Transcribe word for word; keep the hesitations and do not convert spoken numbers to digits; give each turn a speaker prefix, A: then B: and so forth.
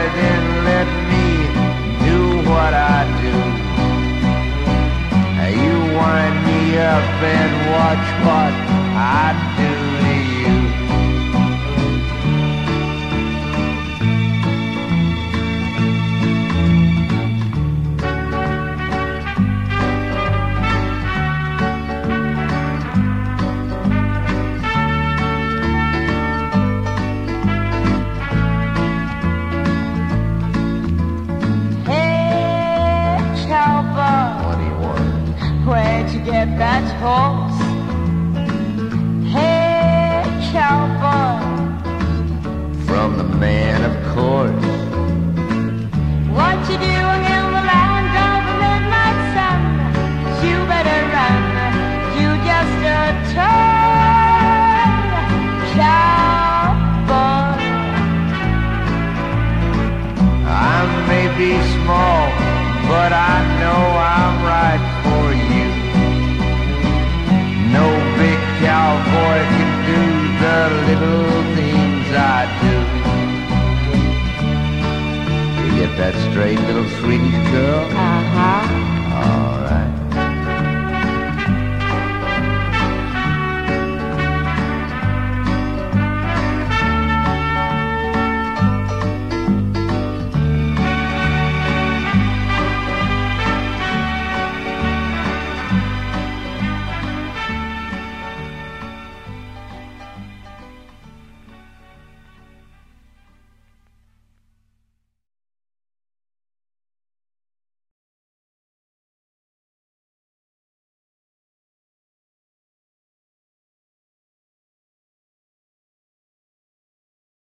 A: then let me do what I do. You wind me up and watch what I do to you.
B: Where'd you get that horse? Hey, cowboy.
A: From the man, of course.
B: What you doing in the land of the midnight sun? You better run. You just a toy cowboy.
A: I may be small, but I know I'm right for you. No big cowboy can do the little things I do. You get that straight, little Swedish girl?
B: Uh-huh.
A: All right.